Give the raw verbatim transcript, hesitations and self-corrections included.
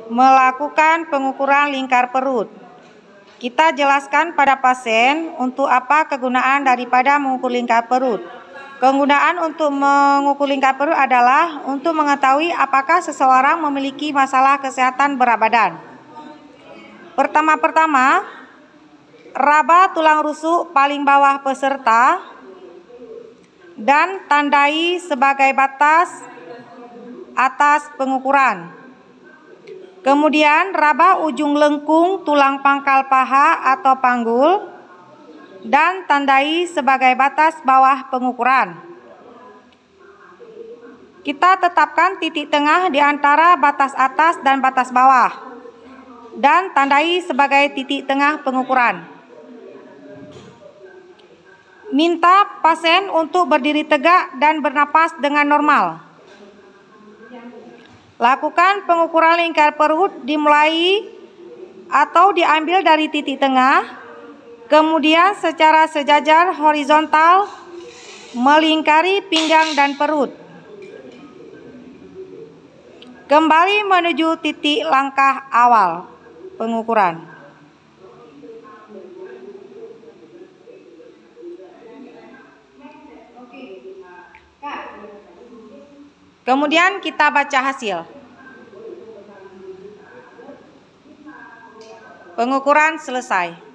melakukan pengukuran lingkar perut. Kita jelaskan pada pasien untuk apa kegunaan daripada mengukur lingkar perut. Kegunaan untuk mengukur lingkar perut adalah untuk mengetahui apakah seseorang memiliki masalah kesehatan berat badan. Pertama-pertama, raba tulang rusuk paling bawah peserta dan tandai sebagai batas atas pengukuran. Kemudian raba ujung lengkung tulang pangkal paha atau panggul dan tandai sebagai batas bawah pengukuran. Kita tetapkan titik tengah di antara batas atas dan batas bawah dan tandai sebagai titik tengah pengukuran. Minta pasien untuk berdiri tegak dan bernapas dengan normal. Lakukan pengukuran lingkar perut dimulai atau diambil dari titik tengah, kemudian secara sejajar horizontal melingkari pinggang dan perut. Kembali menuju titik langkah awal pengukuran. Kemudian kita baca hasil. Pengukuran selesai.